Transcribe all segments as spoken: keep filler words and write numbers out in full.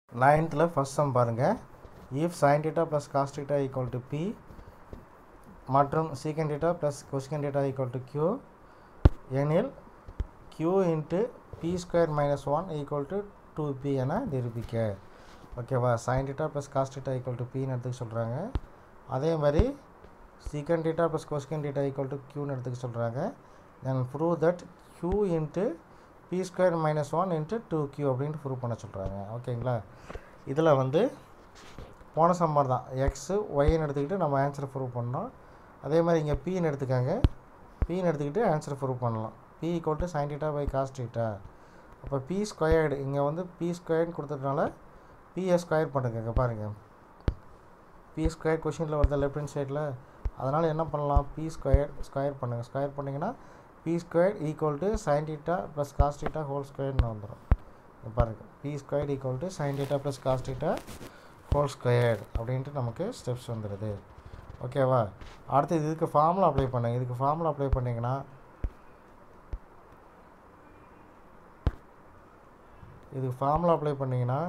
ninthல first sum பாருங்க. if sin theta plus cos theta equal to p மற்றும் secant theta plus cosecant theta equal to q எனில் q into p square minus one equal to two p என நிரூபிக்க. ஓகேவா, sin theta plus cos theta equal to p ன்னு எடுத்துக்க சொல்கிறாங்க. அதே மாதிரி secant theta plus cosecant theta equal to q ன்னு எடுத்துக்க சொல்கிறாங்க. then prove that q into p square minus one into two q அப்படின்ட்டு ப்ரூவ் பண்ண சொல்கிறாங்க. ஓகேங்களா, இதில் வந்து போன சம்மர் தான் எக்ஸு ஒய்ன்னு எடுத்துக்கிட்டு நம்ம ஆன்சரை ப்ரூவ் பண்ணோம். அதே மாதிரி இங்கே பின்னு எடுத்துக்காங்க, பின்னு எடுத்துக்கிட்டு ஆன்சரை ப்ரூவ் பண்ணலாம். P equal to sin theta by cos theta. அப்போ பி ஸ்கொயர்டு இங்கே வந்து பி ஸ்கொயர்னு கொடுத்ததுனால பியை ஸ்கொயர் பண்ணுங்க. இங்கே பாருங்கள், பி ஸ்கொயர் கொஷினில் வருது லெஃப்ட் ஹேண்ட் சைடில். அதனால் என்ன பண்ணலாம், பி ஸ்கொயர் ஸ்கொயர் பண்ணுங்கள். ஸ்கொயர் பண்ணிங்கன்னா P square equal to sin theta plus cos theta whole ஸ்கொயர்னு வந்துடும். இங்கே பாருங்கள், P square equal to sin theta plus cos theta whole square அப்படின்ட்டு நமக்கு ஸ்டெப்ஸ் வந்துடுது. ஓகேவா, அடுத்து இதுக்கு ஃபார்முலா அப்ளை பண்ணுங்க. இதுக்கு ஃபார்முலா அப்ளை பண்ணிங்கன்னா இதுக்கு ஃபார்முலா அப்ளை பண்ணிங்கன்னா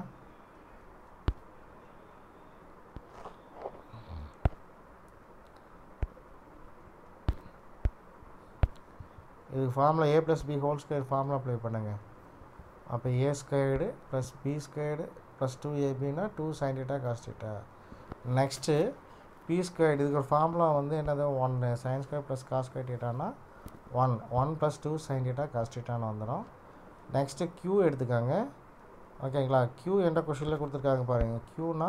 இதுக்கு formula A plus B whole square formula apply பண்ணுங்கள். அப்போ A squared plus B squared plus two ஏபின்னா two sign theta cos theta. Next P squared இதுக்கு ஒரு ஃபார்முலா வந்து என்னது, ஒன்று sin square plus cos square டீட்டானா one one plus two sign theta cos டீட்டான்னு வந்துடும். நெக்ஸ்ட்டு க்யூ எடுத்துக்காங்க. ஓகேங்களா, க்யூ என்ற கொஷனில் கொடுத்துருக்காங்க பாருங்கள். க்யூனா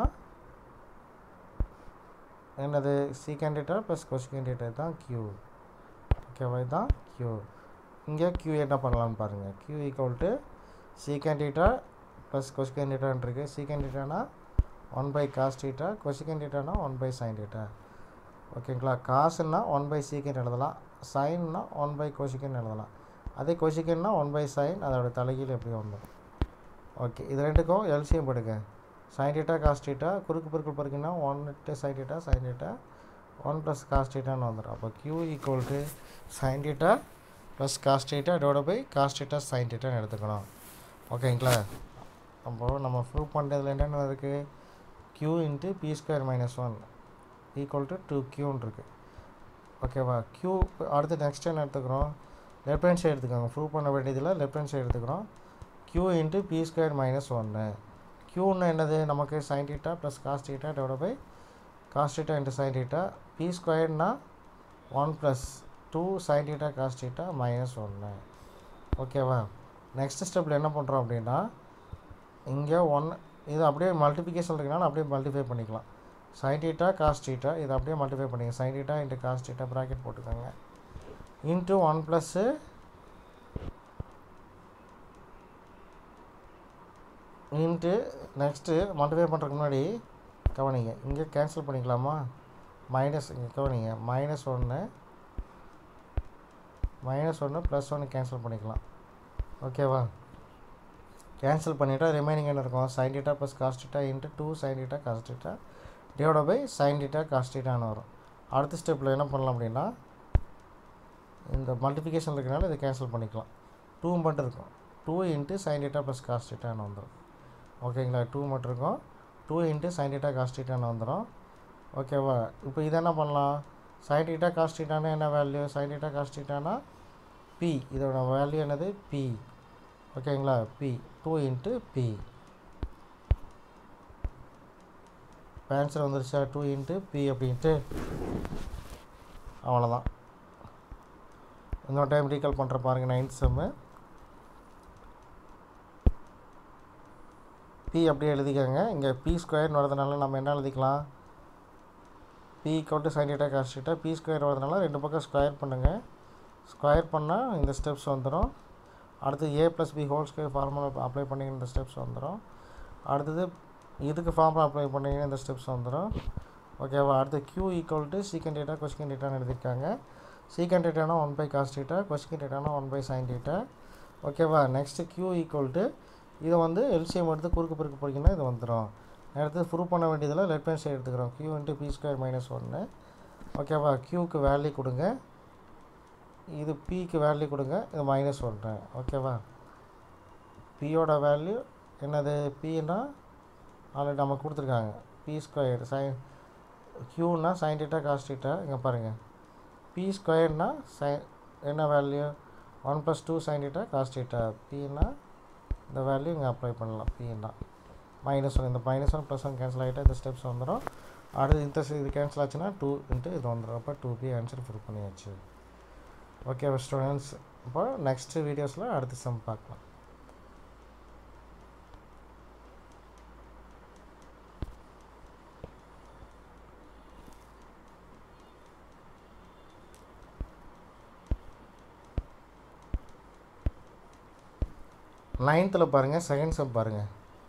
என்னது, secant theta plus cosecant theta தான் க்யூ. ஓகேவா, இதுதான் க்யூ. இங்கே க்யூ என்ன பண்ணலான்னு பாருங்கள். Q equal to secant theta plus cosecant டீட்டான்னு இருக்குது. சீக்கண்ட் டீட்டானா one by cos theta, cosecant டீட்டானா ஒன் பை சைன் டீட்டா. ஓகேங்களா, காசுன்னா ஒன் பை சீக்கண்ட் எழுதலாம், சைன்னா ஒன் பை கொசிக்கண்ட் எழுதலாம். அதே கொசிக்கண்ட்னா ஒன் பை சைன், அதோட தலைகீழ் எப்படி வந்துடும். ஓகே, இது ரெண்டுக்கும் எல்சிஎம் படுங்க. சைன் டீட்டா காஸ் டீட்டா குறுக்கு பெருக்கல் பருக்குன்னா ஒன் எட்டு sin theta sin theta one plus cos டீட்டான்னு வந்துடும். அப்போ Q equal to sin theta plus cos theta divide by cos theta sin டீட்டான்னு எடுத்துக்கணும். ஓகேங்களா, அப்போது நம்ம ப்ரூவ் பண்ணுறதுல என்னென்ன இருக்குது, Q into B square minus one equal to two க்யூன்னு இருக்குது. ஓகேவா, க்யூ அடுத்து நெக்ஸ்ட் என்ன எடுத்துக்கிறோம், லெஃப்ட் ஹேண்ட் சைடு எடுத்துக்கோங்க. ப்ரூவ் பண்ண வேண்டியதில் லெஃப்ட் ஹேண்ட் சைடு எடுத்துக்கிறோம். Q into B square minus ஒன்று. க்யூன்னு என்னது, நமக்கு sin theta plus cos theta divide by cos theta into sin theta. P ஸ்கொயர்னா one plus two sign theta cos theta minus ஒன்று. ஓகேவா, நெக்ஸ்ட் ஸ்டெப்பில் என்ன பண்ணுறோம் அப்படின்னா, இங்கே ஒன் இது அப்படியே மல்டிப்ளிகேஷன் இருக்குனால அப்படியே மல்டிஃபை பண்ணிக்கலாம். சைன் டீட்டா காஸ் டீட்டா இதை அப்படியே மல்டிஃபை பண்ணிங்க. Sin theta into cos theta bracket போட்டுக்கோங்க. Into one plus into next multiply பண்ணுறதுக்கு முன்னாடி கவனிங்க, இங்கே கேன்சல் பண்ணிக்கலாமா, மைனஸ் இங்கே கவனிங்க, மைனஸ் ஒன்று மைனஸ் ஒன்று ப்ளஸ் ஒன்று கேன்சல் பண்ணிக்கலாம். ஓகேவா, கேன்சல் பண்ணிவிட்டா ரிமைனிங் என்ன இருக்கும், sin theta plus cos theta into two sign theta cos theta divide by sign theta cos டீட்டான்னு வரும். அடுத்த ஸ்டெப்பில் என்ன பண்ணலாம் அப்படின்னா, இந்த மல்டிஃபிகேஷன் இருக்கிறனால இதை கேன்சல் பண்ணிக்கலாம். டூ மட்டும் இருக்கும், two into sin theta plus cos டீட்டான்னு வந்துடும். ஓகேங்களா, டூ மட்டும் இருக்கும், two into sin theta cos டீட்டான்னு வந்துடும். ஓகேவா, இப்போ இதை என்ன பண்ணலாம், சைன் டீட்டா காஸ் டீட்டானா என்ன வேல்யூ, சைன் டீட்டா காஸ் டீட்டானா பி, இதோட வேல்யூ என்னது பி. ஓகேங்களா, P two into P. Answer வந்துருச்சா, டூ இன்ட்டு பி அப்படின்ட்டு. அவ்வளோதான். இன்னொரு டைம் ரீகால் பண்ணுற பாருங்கள். நைன்த் செம்மு பி அப்படியே எழுதிக்கோங்க. இங்கே பி ஸ்கொயர்னு வரதுனால நம்ம என்ன எழுதிக்கலாம், P equal to sin theta cos theta. P square வரதுனால ரெண்டு பக்கம் ஸ்கொயர் பண்ணுங்கள். ஸ்கொயர் பண்ணால் இந்த ஸ்டெப்ஸ் வந்துடும். அடுத்து A plus B whole square formula apply பண்ணிங்கன்னா இந்த ஸ்டெப்ஸ் வந்துடும். அடுத்தது இதுக்கு ஃபார்முலா அப்ளை பண்ணிங்கன்னா இந்த ஸ்டெப்ஸ் வந்துடும். ஓகேவா, அடுத்து Q equal to secant theta cosecant டீட்டான்னு எழுதியிருக்காங்க. சீக்கண்ட் டீட்டானா one by cos theta, cosecant டீட்டானா ஒன் பை சைன் டீட்டா. ஓகேவா, நெக்ஸ்ட்டு க்யூ ஈக்குவல் டு இதை வந்து எல்சிஎம் எடுத்து குறுக்கு பெருக்கு போட்டிங்கன்னா இது வந்துடும். அடுத்து ப்ரூவ் பண்ண வேண்டியதில் லெஃப்ட் ஹேண்ட் சைடு எடுத்துக்கிறோம். Q into B square minus ஒன்று. ஓகேவா, க்யூக்கு வேல்யூ கொடுங்க, இது பிக்கு வேல்யூ கொடுங்க, இது மைனஸ் ஒன்று. ஓகேவா, பியோட வேல்யூ என்னது, பின்னா ஆல்ரெடி நம்ம கொடுத்துருக்காங்க. பி ஸ்கொயர் சைன் க்யூனா சைன் டீட்டா காஸ் டீட்டா. இங்கே பாருங்கள், பி ஸ்கொயர்னா சைன் என்ன value one plus two sign theta cos theta. பின்னா இந்த வேல்யூ இங்கே அப்ளை பண்ணலாம். பின்னா மைனஸ் ஒன், இந்த minus one plus one cancel ஆகிட்டா இந்த ஸ்டெப்ஸ் வந்துடும். அடுத்து இந்த இது கேன்சல் ஆச்சுன்னா டூ இன்ட்டு இது வந்துடும். அப்போ டூ பி ஆன்சர் ஃபில் பண்ணியாச்சு. ஓகே ஸ்டூடெண்ட்ஸ், இப்போ நெக்ஸ்ட்டு வீடியோஸில் அடுத்த சம் பார்க்கலாம். நைன்த்தில் பாருங்கள், செகண்ட் சம் பாருங்கள்.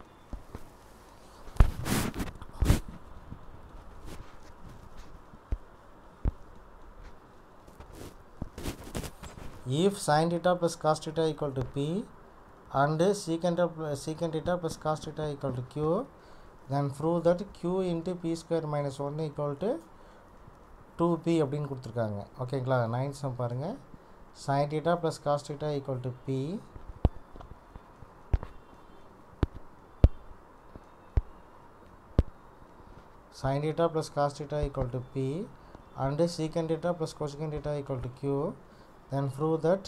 If sin theta plus cos theta equal to P and secant secant theta plus cos theta equal to Q, then prove that Q into P square minus one equal to two B அப்படின்னு கொடுத்துருக்காங்க. ஓகேங்களா, nine sum பாருங்கள். sin theta plus cos theta equal to P sin theta plus cos theta equal to P and secant theta plus cosecant theta equal to Q, then prove that.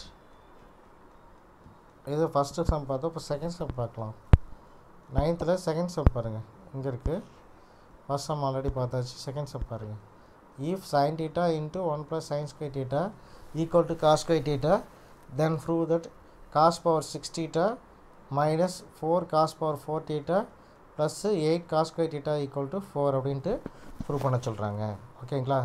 இது first sum பார்த்தோம். இப்போ second sum பார்க்கலாம். நைன்த்தில் second sum பாருங்கள், இங்கே இருக்குது. First sum already பார்த்தாச்சு. Second sum பாருங்கள். If sin theta into one plus sin square theta equal to cos square theta, then prove that cos power six theta minus four cos power four theta plus eight cos square theta equal to four அப்படின்ட்டு prove பண்ண சொல்கிறாங்க. ஓகேங்களா,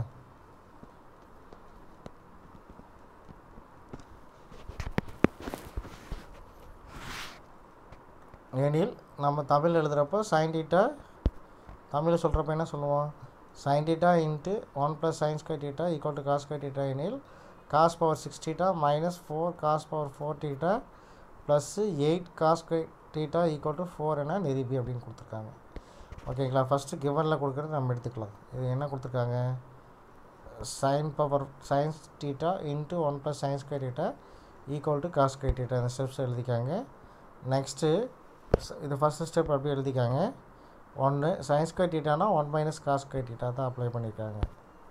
ஏனில் நம்ம Tamil எழுதுகிறப்போ sin theta தமிழில் சொல்கிறப்ப என்ன சொல்லுவோம், sin theta into one plus sin square theta equal to cos square theta எனில் cos power six theta minus four cos power four theta plus eight cos square theta equal to four என நிரூபி அப்படின்னு கொடுத்துருக்காங்க. ஓகேங்களா, first கிவனில் கொடுக்குறது நம்ம எடுத்துக்கலாம். இது என்ன கொடுத்துருக்காங்க, sin power sin theta into one plus sin square theta equal to cos square theta இந்த ஸ்டெப்ஸ் எழுதிக்காங்க. நெக்ஸ்ட்டு இது ஃபஸ்ட்டு ஸ்டெப் அப்படியே எழுதிக்காங்க. ஒன்று sin square thetaனா one minus cos square theta தான் அப்ளை பண்ணியிருக்காங்க.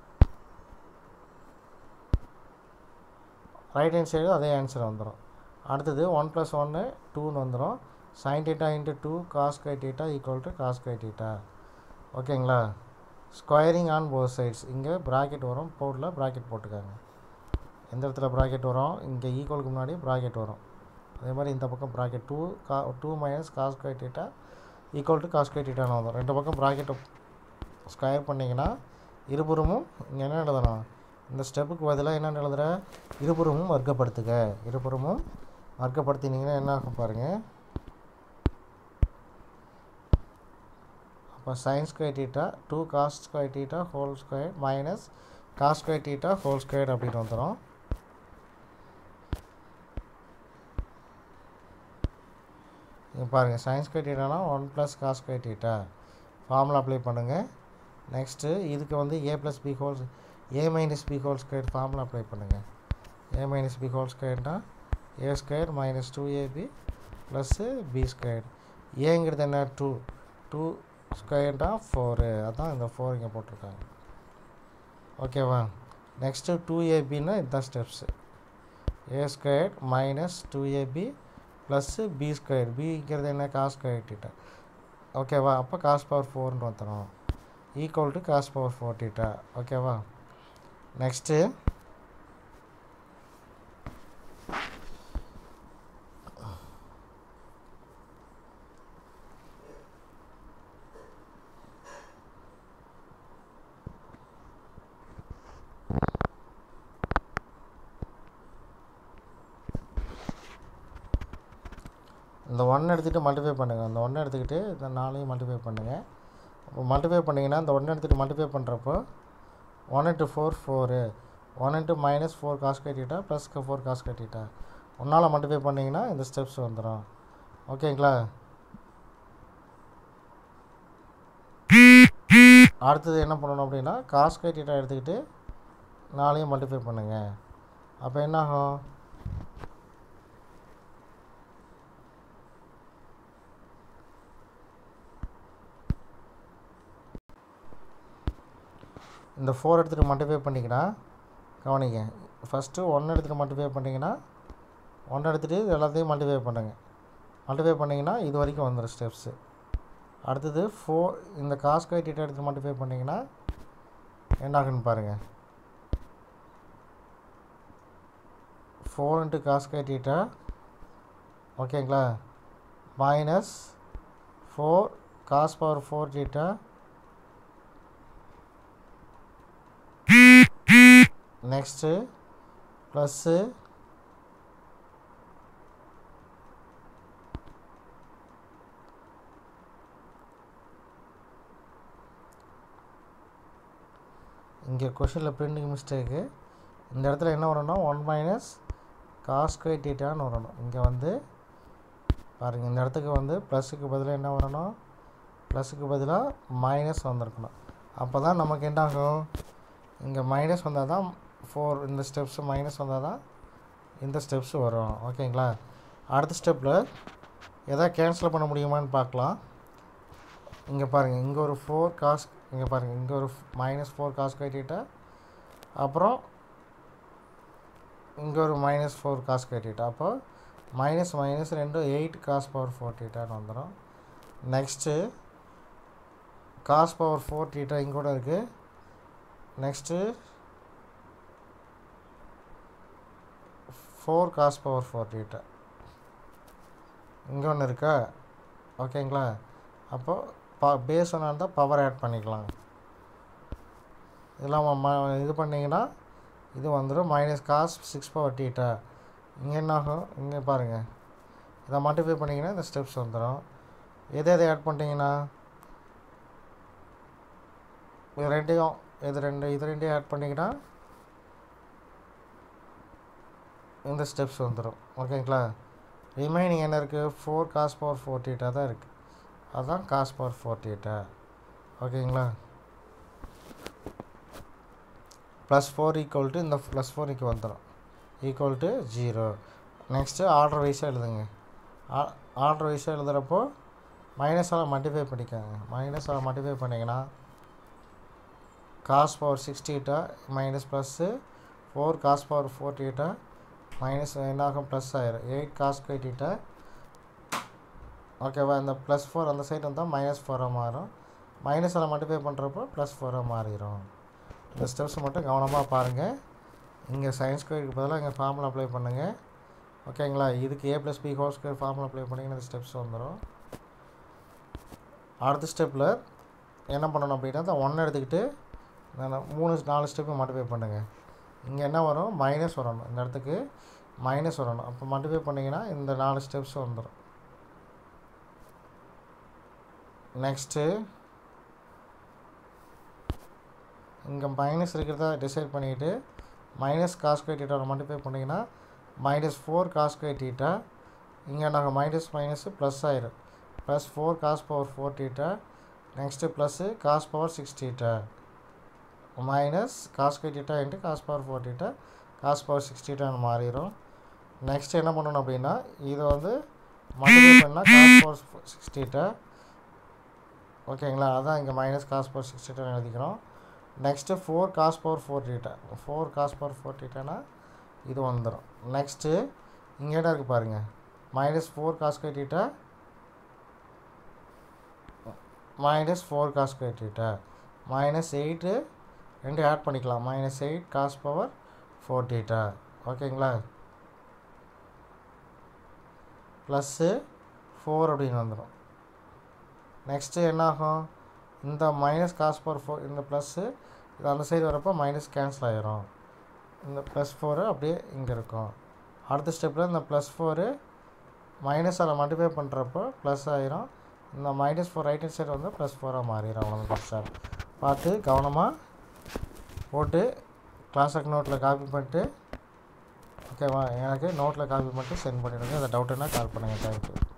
ரைட் ஹேண்ட் சைடு அதே ஆன்சர் வந்துடும். அடுத்தது ஒன் ப்ளஸ் ஒன்று டூன்னு வந்துடும். sin theta into two cos square theta equal to cos square theta. ஓகேங்களா, ஸ்கொயரிங் ஆன் போத் சைட்ஸ். இங்கே ப்ராக்கெட் வரும், போர்டில் ப்ராக்கெட் போட்டுக்காங்க. எந்த இடத்துல ப்ராக்கெட் வரும், இங்கே ஈக்குவலுக்கு முன்னாடி ப்ராக்கெட் வரும். அதே மாதிரி இந்த பக்கம் ப்ராக்கெட் டூ கா two minus cos square theta equal to cos square theta வரும். ரெண்டு பக்கம் ப்ராக்கெட்டை ஸ்கொயர் பண்ணிங்கன்னா இருபுறமும் இங்கே என்ன எழுதணும், இந்த ஸ்டெப்புக்கு பதிலாக என்ன எழுதுகிற, இருபுறமும் வர்க்கப்படுத்துக. இருபுறமும் வர்க்கப்படுத்தினீங்கன்னா என்ன ஆகும் பாருங்கள். அப்போ sin square theta two cos square theta whole square minus cos square theta whole square அப்படின்னு வந்துடும். இங்கே பாருங்கள், sin square thetaனா one plus cos square theta formula apply பண்ணுங்கள். நெக்ஸ்ட்டு இதுக்கு வந்து a plus B whole a minus B whole square formula apply பண்ணுங்கள். a minus B whole ஸ்கொயர்னா a square minus two AB plus B square. ஏங்கிறது என்ன, two two ஸ்கொயர்னா four, அதான் இந்த four இங்கே போட்டிருக்காங்க. ஓகேவா, நெக்ஸ்ட்டு டூ ஏபின்னா இதுதான் steps. a square minus two AB plus B square. பிங்கிறது என்ன, cos square theta. ஓகேவா, அப்போ cos பவர் ஃபோர்னு வந்துடும் equal to cos power four theta. ஓகேவா, நெக்ஸ்ட்டு இந்த ஒன்று எடுத்துகிட்டு மல்டிஃபை பண்ணுங்கள். அந்த ஒன்று எடுத்துக்கிட்டு இந்த நாலையும் மல்டிஃபை பண்ணுங்கள். அப்போ மல்டிஃபை பண்ணிங்கன்னா இந்த ஒன்று எடுத்துகிட்டு மல்டிஃபை பண்ணுறப்போ one into four four, one into minus four cos square theta plus four cos square theta. ஒன்றால் மல்டிஃபை பண்ணிங்கன்னா இந்த ஸ்டெப்ஸ் வந்துடும். ஓகேங்களா, அடுத்தது என்ன பண்ணணும் அப்படின்னா cos square theta எடுத்துக்கிட்டு நாலையும் மல்டிஃபை பண்ணுங்கள். அப்போ என்ன ஆகும், இந்த ஃபோர் எடுத்துகிட்டு மல்டிஃபை பண்ணிங்கன்னா கவனிங்க, ஃபஸ்ட்டு ஒன்று எடுத்துகிட்டு மல்டிஃபை பண்ணிங்கன்னா ஒன்று எடுத்துகிட்டு இது எல்லாத்தையும் மல்டிஃபை பண்ணுங்க. மல்டிஃபை பண்ணிங்கன்னா இது வரைக்கும் வந்துடும் ஸ்டெப்ஸு. அடுத்தது ஃபோர் இந்த காஸ் ஸ்கொயர் தீட்டா எடுத்து மல்டிஃபை பண்ணிங்கன்னா என்ன ஆகுன்னு பாருங்கள். Four into cos square theta ஓகேங்களா minus four cos power four theta next plus இங்கே கொஷனில் பிரிண்டிங் மிஸ்டேக்கு. இந்த இடத்துல என்ன வரணும்னா ஒன் மைனஸ் காஸ் ஸ்கொயர் தீட்டான்னு வரணும். இங்கே வந்து பாருங்கள், இந்த இடத்துக்கு வந்து ப்ளஸுக்கு பதிலாக என்ன வரணும், ப்ளஸுக்கு பதிலாக மைனஸ் வந்திருக்கணும். அப்போ தான் நமக்கு என்ன ஆகும், இங்கே மைனஸ் வந்தால் தான் ஃபோர் இந்த ஸ்டெப்ஸு மைனஸ் வந்தால் தான் இந்த ஸ்டெப்ஸு வரும். ஓகேங்களா. அடுத்த ஸ்டெப்பில் எதாவது கேன்சல் பண்ண முடியுமான்னு பார்க்கலாம். இங்கே பாருங்கள், இங்கே ஒரு ஃபோர் காஸ் இங்கே பாருங்கள், இங்கே ஒரு minus four cos square theta, அப்புறம் இங்கே ஒரு minus four cos square theta. அப்போ மைனஸ் மைனஸ் ரெண்டும் எயிட் காஸ் பவர் ஃபோர் தீட்டான்னு வந்துடும். Next cos power four theta இங்கே கூட இருக்குது. Next four cos power four theta இங்கே ஒன்று இருக்கா. ஓகேங்களா. அப்போது ப பேஸ் ஒன்று இருந்தால் பவர் ஆட் பண்ணிக்கலாம். இதெல்லாம் ம இது பண்ணிங்கன்னா இது வந்துடும் minus cos six power theta. இங்கே என்ன ஆகும், இங்கே பாருங்கள், இதை மல்டிஃபை பண்ணிங்கன்னா இந்த ஸ்டெப்ஸ் வந்துடும். எதை எதை ஆட் பண்ணிட்டீங்கன்னா இது ரெண்டையும் இது ரெண்டு இது ரெண்டையும் ஆட் பண்ணிங்கன்னா இந்த ஸ்டெப்ஸ் வந்துடும். ஓகேங்களா. ரிமைனிங் என்ன இருக்குது, four cos power four theta தான் இருக்குது. அதுதான் காஸ் பவர் ஃபோர் தீட்டா. ஓகேங்களா. ப்ளஸ் ஃபோர் ஈக்குவல் டு இந்த ப்ளஸ் ஃபோர் இங்கே வந்துடும் equal to zero. Next order வைஸாக எழுதுங்க. ஆ ஆர்டர் வைஸாக எழுதுகிறப்போ மைனஸால் மல்டிஃபை பண்ணிக்கோங்க. மைனஸால் மல்டிஃபை பண்ணிங்கன்னா cos power six theta minus plus four cos power four theta minus என்னாகும் ப்ளஸ் ஆயிரும் எயிட் காஸ் ஸ்கொயர் தீட்டா. ஓகேவா. இந்த ப்ளஸ் ஃபோர் அந்த சைடு வந்தால் மைனஸ் ஃபோராக மாறும். மைனஸால் மல்டிஃபை பண்ணுறப்போ ப்ளஸ் ஃபோராக மாறிடும். இந்த ஸ்டெப்ஸ் மட்டும் கவனமாக பாருங்கள். இங்கே சைன் ஸ்கொயருக்கு பதிலாக இங்கே ஃபார்முலா அப்ளை பண்ணுங்கள். ஓகேங்களா. இதுக்கு A plus B whole square formula apply பண்ணிங்கன்னா இந்த ஸ்டெப்ஸ் வந்துடும். அடுத்த ஸ்டெப்பில் என்ன பண்ணணும் அப்படின்னா இந்த ஒன்று எடுத்துக்கிட்டு நான் மூணு நாலு ஸ்டெப்பு மல்டிஃபை பண்ணுங்கள். இங்கே என்ன வரும், மைனஸ் வரணும். இந்த இடத்துக்கு மைனஸ் வரணும். அப்போ மல்டிஃபை பண்ணிங்கன்னா இந்த நாலு ஸ்டெப்ஸ் வந்துடும். நெக்ஸ்ட்டு இங்கே மைனஸ் இருக்கிறதா டிசைட் பண்ணிவிட்டு மைனஸ் காஸ் ஸ்கொயர் தீட்டாவை மல்டிஃபை பண்ணிங்கன்னா minus four cos square theta. இங்கே நாங்கள் மைனஸ் மைனஸு ப்ளஸ் ஆயிரும் plus four cos power four theta. Next plus cos power six theta minus cos square theta into cos power four theta cos power six தீட்டான்னு மாறிடும். Next என்ன பண்ணணும் அப்படின்னா இதை வந்து மல்டிஃபை பண்ணால் காஸ் பவர் சிக்ஸ் தீட்டா. ஓகேங்களா. அதான் இங்கே மைனஸ் காஸ் பவர் சிக்ஸ் தீட்டான்னு எழுதிக்கிறோம். Next four cos power four theta four cos power four தீட்டானா இது வந்துடும். நெக்ஸ்ட்டு இங்கே என்ன இருக்குது பாருங்கள், minus four cos square theta minus four cos square theta minus eight ரெண்டு ஆட் பண்ணிக்கலாம் minus eight cos power four theta. ஓகேங்களா. ப்ளஸ்ஸு ஃபோர் அப்படின்னு வந்துடும். நெக்ஸ்ட்டு என்ன ஆகும், இந்த மைனஸ் காஸ் பவர் ஃபோர் இந்த ப்ளஸ்ஸு இது அந்த சைடு வரப்போ மைனஸ் கேன்சல் ஆகிரும். இந்த ப்ளஸ் ஃபோரு அப்படியே இங்கே இருக்கும். அடுத்த ஸ்டெப்பில் இந்த ப்ளஸ் ஃபோரு மைனஸால் மல்டிஃபை பண்ணுறப்போ ப்ளஸ் ஆகிரும். இந்த minus four right hand side வந்து ப்ளஸ் ஃபோராக மாறிடும். அவ்வளோ பர்சன்ட் பார்த்து கவனமாக போட்டு கிளாஸுக்கு நோட்டில் காப்பி பண்ணிட்டு ஓகேவா எனக்கு நோட்டில் காப்பி பண்ணிட்டு சென்ட் பண்ணிவிடுங்க. அந்த டவுட்டுன்னா கால் பண்ணுங்கள். தேங்க்யூ.